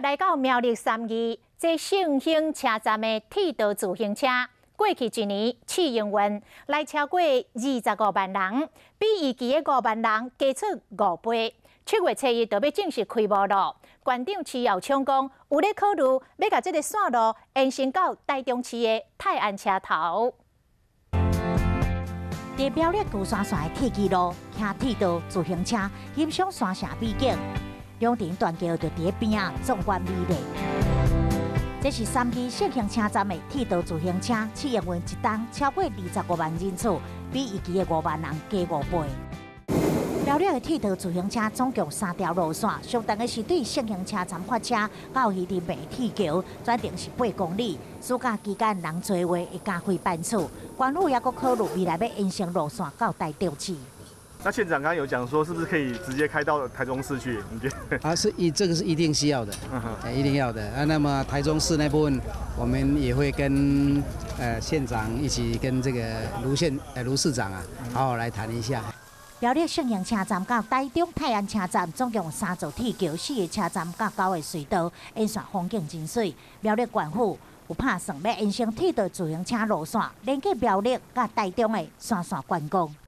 来到苗栗3义，这盛兴车站的铁道自行车，过去一年试营运来超过25万人，比预期的5万人加出5倍。7月7日就要正式开幕了。县长徐耀昌讲，有咧考虑要把这个线路延伸到台中市的泰安车头。 在苗栗高山线的铁基路，骑铁道自行车欣赏山城美景。两田断桥就伫边仔，壮观美丽。这是3义盛兴车站的铁道自行车试营运一冬超过25万人次，比预期的5万人加5倍。苗栗的铁道自行车总共3条路线，上长的是对盛兴车站发车到鱼林卖铁桥，全程是8公里。暑假期间人多话会加开班次，县府也阁考虑未来要延伸路线到台中市。 那县长刚刚有讲说，是不是可以直接开到台中市去？你觉得？ 这个是一定需要的，一定要的啊。那么台中市那部分，我们也会跟县长一起跟这个卢市长啊，好好来谈一下。 苗栗盛兴车站到台中泰安车站总共有3座铁桥，4个车站到9个隧道，沿线风景真水。苗栗县府有打算要延伸铁道自行车路线，连接苗栗甲台中的线贯工。